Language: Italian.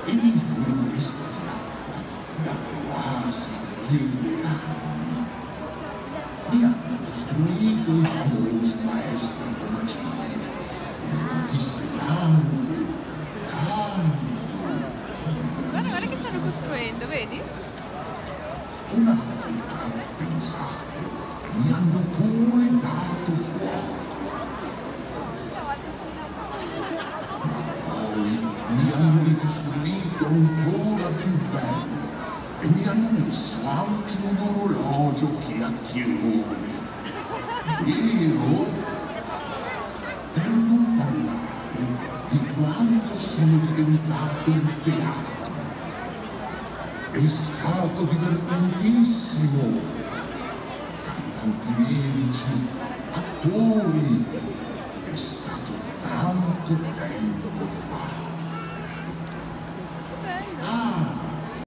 e vivo in questa piazza da quasi 1000 anni. Mi hanno costruito i famosi maestri Tomacini. Ne ho viste tante. Guarda che stanno costruendo, vedi? Una volta, pensate, mi hanno pure dato fuoco. Ma poi mi hanno ricostruito ancora più bello e mi hanno messo anche un orologio chiacchierone. Vero? Per non parlare di quando sono diventato un teatro. È stato divertentissimo. Cantanti lirici, attori. È stato tanto tempo fa.